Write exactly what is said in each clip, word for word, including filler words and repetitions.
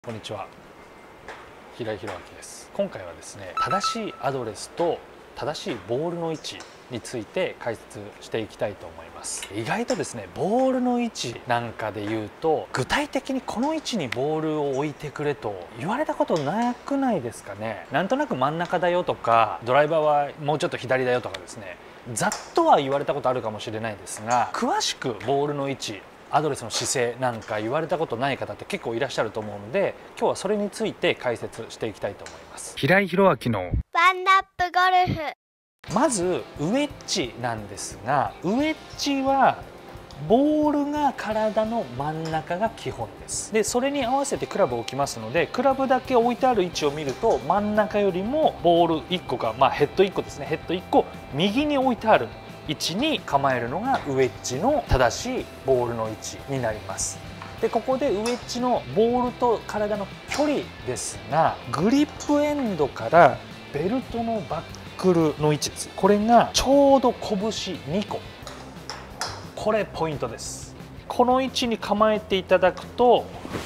こんにちは、平井宏明です。今回はですね、正しいアドレスと正しいボールの位置について解説していきたいと思います。意外とですね、ボールの位置なんかで言うと、具体的にこの位置にボールを置いてくれと言われたことなくないですかね。なんとなく真ん中だよとか、ドライバーはもうちょっと左だよとかですね、ざっとは言われたことあるかもしれないですが、詳しくボールの位置、アドレスの姿勢なんか言われたことない方って結構いらっしゃると思うので、今日はそれについて解説していきたいと思います。平井宏明のワンナップゴルフ。 まずウェッジなんですが、ウェッジはボールが体の真ん中が基本です。でそれに合わせてクラブを置きますので、クラブだけ置いてある位置を見ると、真ん中よりもボールいっこか、まあ、ヘッドいっこですね、ヘッドいっこ右に置いてある位置に構えるのがウェッジの正しいボールの位置になります。でここでウェッジのボールと体の距離ですが、グリップエンドからベルトのバックルの位置です。これがちょうど拳にこ、これポイントです。この位置に構えていただくと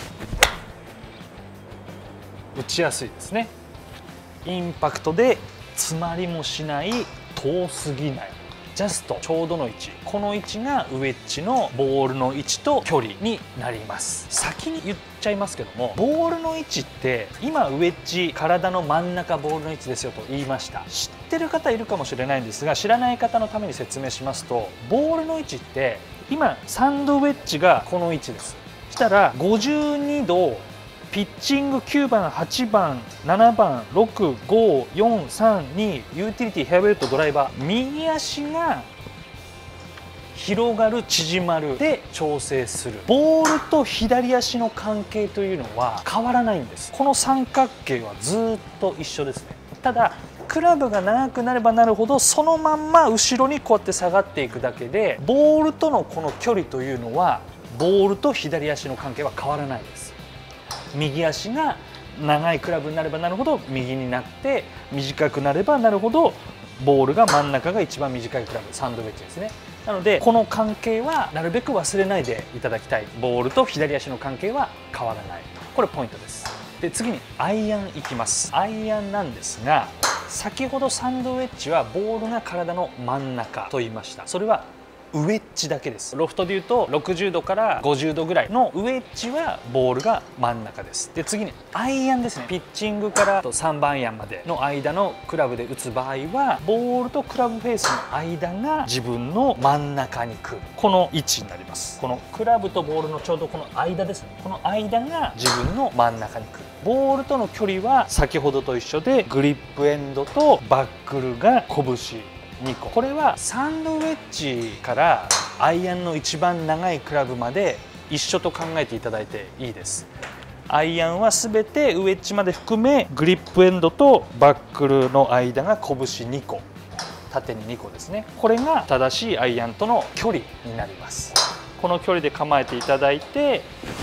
打ちやすいですね。インパクトで詰まりもしない、遠すぎない、ジャストちょうどの位置、この位置がウェッジのボールの位置と距離になります。先に言っちゃいますけども、ボールの位置って今ウェッジ体の真ん中ボールの位置ですよと言いました。知ってる方いるかもしれないんですが、知らない方のために説明しますと、ボールの位置って今サンドウェッジがこの位置です。したらごじゅうにどピッチングきゅうばん、はちばん、ななばん、ろく、ご、よん、さん、に、ユーティリティ、フェアウェイウッド、ドライバー、右足が広がる、縮まるで調整する。ボールと左足の関係というのは変わらないんです。この三角形はずっと一緒ですね。ただクラブが長くなればなるほど、そのまんま後ろにこうやって下がっていくだけで、ボールとのこの距離というのはボールと左足の関係は変わらないです。右足が長いクラブになればなるほど右になって、短くなればなるほどボールが真ん中が一番短いクラブ、サンドウェッジですね。なのでこの関係はなるべく忘れないでいただきたい。ボールと左足の関係は変わらない、これポイントです。で次にアイアンいきます。アイアンなんですが、先ほどサンドウェッジはボールが体の真ん中と言いました。それはウェッジだけです。ロフトでいうとろくじゅうどからごじゅうどぐらいのウェッジはボールが真ん中です。で次にアイアンですね。ピッチングからさんばんアイアンまでの間のクラブで打つ場合は、ボールとクラブフェースの間が自分の真ん中に来る、この位置になります。このクラブとボールのちょうどこの間ですね。この間が自分の真ん中に来る。ボールとの距離は先ほどと一緒で、グリップエンドとバックルが拳にこ。これはサンドウェッジからアイアンの一番長いクラブまで一緒と考えていただいていいです。アイアンは全てウェッジまで含め、グリップエンドとバックルの間が拳にこ、縦ににこですね。これが正しいアイアンとの距離になります。この距離で構えていただいて、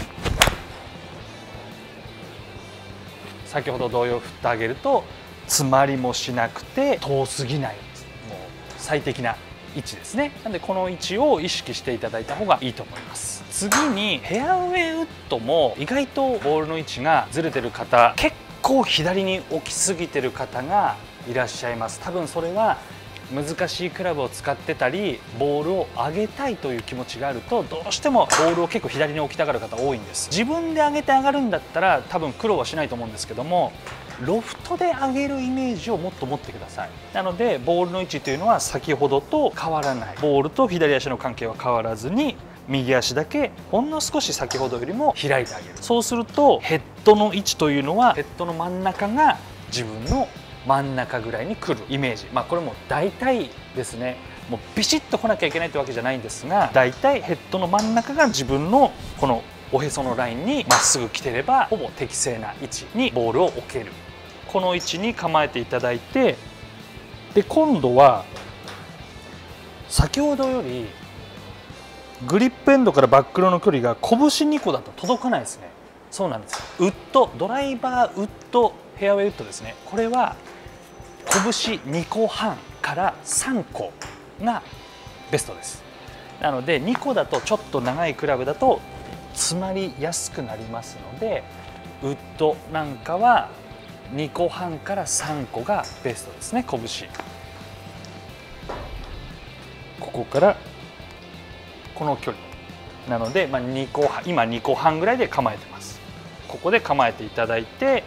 先ほど同様振ってあげると詰まりもしなくて遠すぎない、最適な位置ですね。なのでこの位置を意識していただいた方がいいと思います。次にフェアウェイウッドも意外とボールの位置がずれてる方、結構左に置きすぎてる方がいらっしゃいます。多分それは難しいクラブを使ってたり、ボールを上げたいという気持ちがあると、どうしてもボールを結構左に置きたがる方多いんです。自分で上げて上がるんだったら多分苦労はしないと思うんですけども、ロフトで上げるイメージをもっと持ってください。なのでボールの位置というのは先ほどと変わらない。ボールと左足の関係は変わらずに、右足だけほんの少し先ほどよりも開いてあげる。そうするとヘッドの位置というのは、ヘッドの真ん中が自分の真ん中ぐらいに来るイメージ。まあこれも大体ですね。もうビシッと来なきゃいけないってわけじゃないんですが、大体ヘッドの真ん中が自分のこのおへそのラインにまっすぐ来てれば、ほぼ適正な位置にボールを置ける。この位置に構えていただいて、で今度は先ほどよりグリップエンドからバックルの距離が拳にこだと届かないですね。そうなんです。ウッド、ドライバーウッド、フェアウェイウッドですね。これは拳にこはんからさんこがベストです。なのでにこだとちょっと長いクラブだと詰まりやすくなりますので、 ウッドなんかはにこはんからさんこがベストですね。拳ここからこの距離なので、まあ、にこはん、今にこはんぐらいで構えてます。ここで構えていただいて、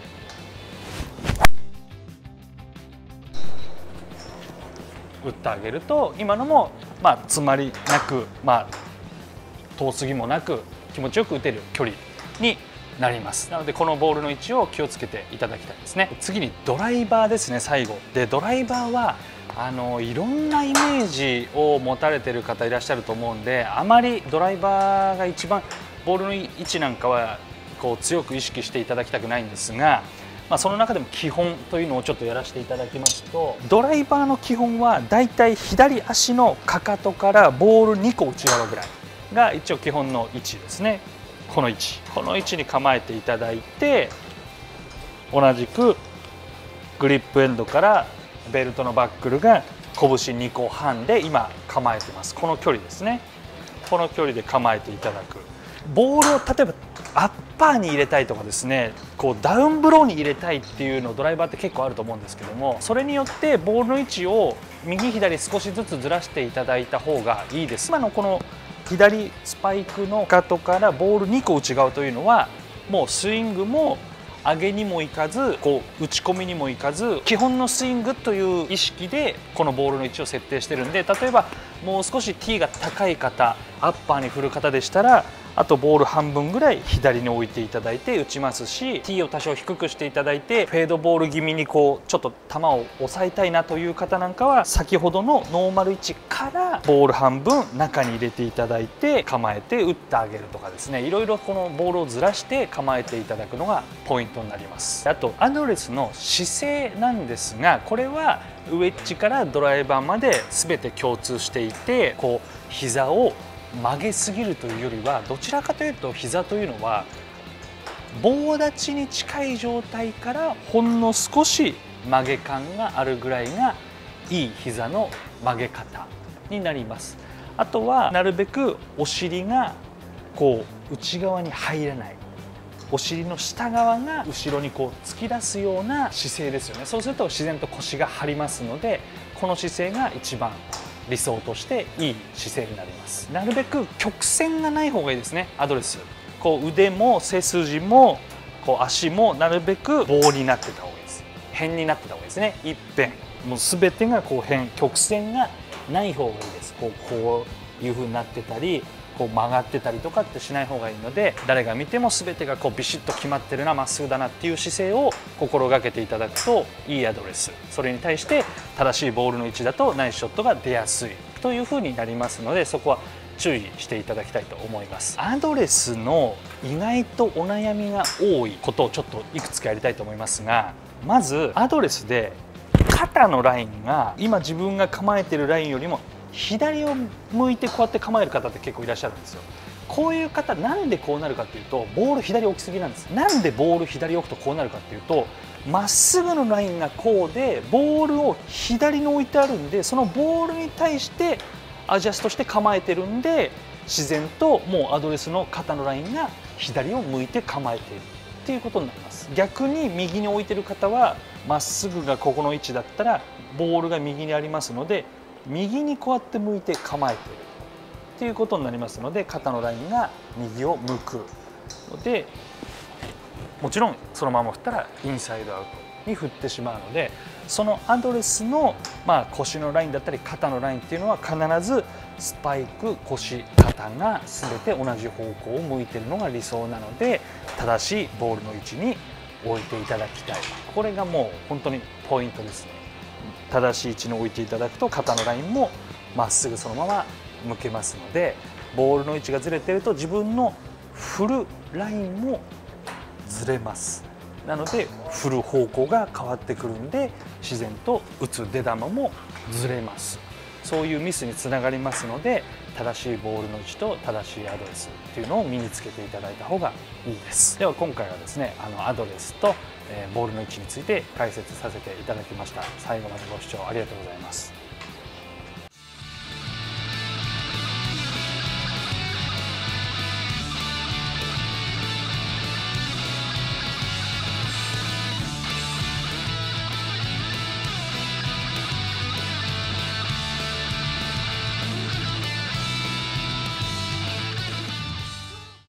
打ってあげると今のもまあ詰まりなく、まあ、遠すぎもなく気持ちよく打てる距離になります。なのでこのボールの位置を気をつけていただきたいですね。次にドライバーですね。最後でドライバーはあのいろんなイメージを持たれてる方いらっしゃると思うんで、あまりドライバーが一番ボールの位置なんかはこう強く意識していただきたくないんですが、まあ、その中でも基本というのをちょっとやらせていただきますと、ドライバーの基本はだいたい左足のかかとからボールにこ内側ぐらいが一応基本の位置ですね。この位置この位置に構えていただいて、同じくグリップエンドからベルトのバックルが拳にこはんで今構えてます。この距離ですね。この距離で構えていただく。ボールを例えばアッパーに入れたいとかですね、こうダウンブローに入れたいっていうのドライバーって結構あると思うんですけども、それによってボールの位置を右左少しずつずらしていただいた方がいいです。今のこの左スパイクのかかとからボールにこ内側というのはもうスイングも上げにもいかず、こう打ち込みにもいかず、基本のスイングという意識でこのボールの位置を設定してるんで、例えばもう少し ティー が高い方、アッパーに振る方でしたら、あとボール半分ぐらい左に置いていただいて打ちますし、 ティー を多少低くしていただいてフェードボール気味にこうちょっと球を抑えたいなという方なんかは、先ほどのノーマル位置からボール半分中に入れていただいて構えて打ってあげるとかですね、いろいろこのボールをずらして構えていただくのがポイントになります。あとアドレスの姿勢なんですが、これはウェッジからドライバーまで全て共通していて、こう膝を曲げすぎるというよりは、どちらかというと膝というのは棒立ちに近い状態からほんの少し曲げ感があるぐらいがいい膝の曲げ方になります。あとはなるべくお尻がこう内側に入らない、お尻の下側が後ろにこう突き出すような姿勢ですよね。そうすると自然と腰が張りますので、この姿勢が一番理想としていい姿勢になります。なるべく曲線がない方がいいですね。アドレスこう腕も背筋もこう足もなるべく棒になってた方がいいです。辺になってた方がいいですね。一辺もう全てがこう辺、曲線がない方がいいです。こうこういう風になってたりこう曲がってたりとかってしない方がいいので、誰が見ても全てがこうビシッと決まってるな、まっすぐだなっていう姿勢を心がけていただくといいアドレス、それに対して正しいボールの位置だとナイスショットが出やすいという風になりますので、そこは注意していただきたいと思います。アドレスの意外とお悩みが多いことをちょっといくつかやりたいと思いますが、まずアドレスで肩のラインが今自分が構えてるラインよりも左を向いてこうやって構える方って結構いらっしゃるんですよ。こういう方なんでこうなるかっていうと、ボール左置きすぎなんです。なんでボール左置くとこうなるかっていうと、まっすぐのラインがこうでボールを左に置いてあるんで、そのボールに対してアジャストして構えてるんで、自然ともうアドレスの肩のラインが左を向いて構えているっていうことになります。逆に右に置いてる方はまっすぐがここの位置だったらボールが右にありますので、右にこうやって向いて構えているっていうことになりますので、肩のラインが右を向くので、もちろんそのまま振ったらインサイドアウトに振ってしまうので、そのアドレスの、まあ、腰のラインだったり肩のラインっていうのは必ずスパイク、腰、肩が全て同じ方向を向いているのが理想なので、正しいボールの位置に置いていただきたい。これがもう本当にポイントですね。正しい位置に置いていただくと肩のラインもまっすぐそのまま向けますので、ボールの位置がずれてると自分の振るラインもずれます。なので振る方向が変わってくるんで、自然と打つ出球もずれます。そういうミスにつながりますので、正しいボールの位置と正しいアドレスっていうのを身につけていただいた方がいいです。では今回はですね、あのアドレスとボールの位置について解説させていただきました。最後までご視聴ありがとうございます。